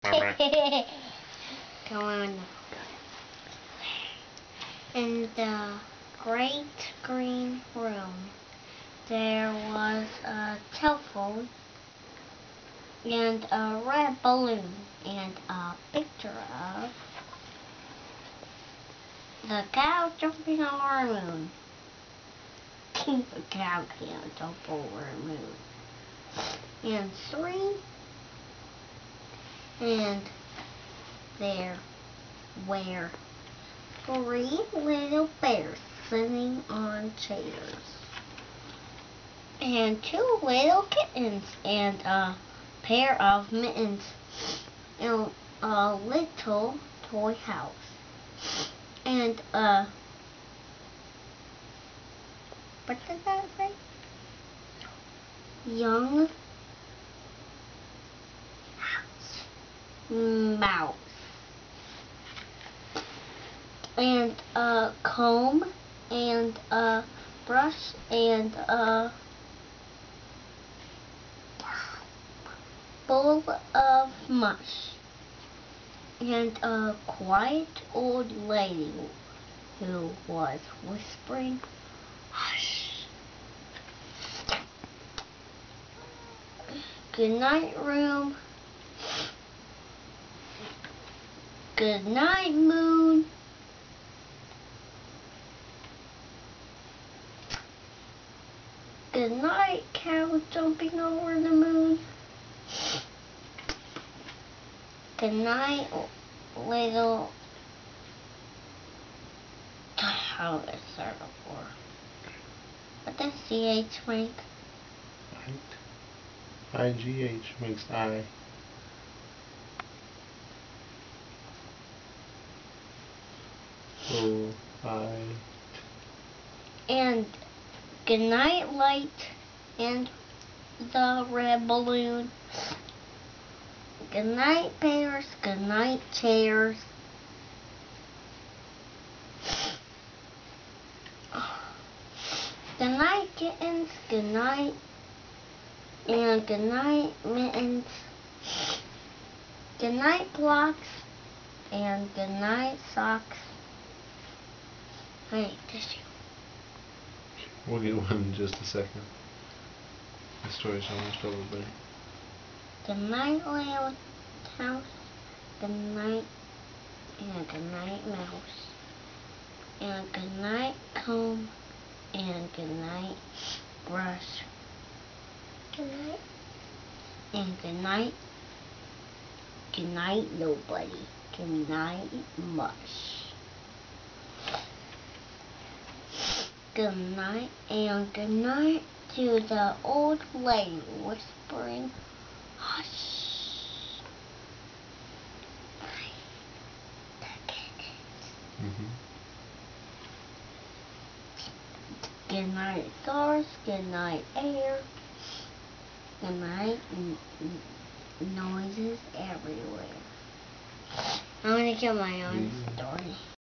Come on. In the great green room, there was a telephone and a red balloon and a picture of the cow jumping over a moon. The cow can't jump over a moon. And there were 3 little bears sitting on chairs, and 2 little kittens, and a pair of mittens, and a little toy house, and what did that say? Young mouse. And a comb, and a brush, and a bowl of mush, and a quiet old lady who was whispering, "Hush." Good night, room. Good night, moon. Good night, cow jumping over the moon. Good night, little. How is that for? What does CH make? IGH makes I. Oh, I. And good night, light, and the red balloon. Good night, bears. Good night, chairs. Good night, kittens. Good night, and good night, mittens. Good night, blocks, and good night, socks. Hey, tissue. We'll get one in just a second. The story's almost over, buddy. Good night, little house. Good night, and good night, mouse. And good night, comb. And good night, brush. Good night. And good night. Good night, nobody. Good night, mush. Good night, and good night to the old lady whispering, "Hush." Good night, stars. Good night, air. Good night, noises everywhere. I'm gonna get my own story.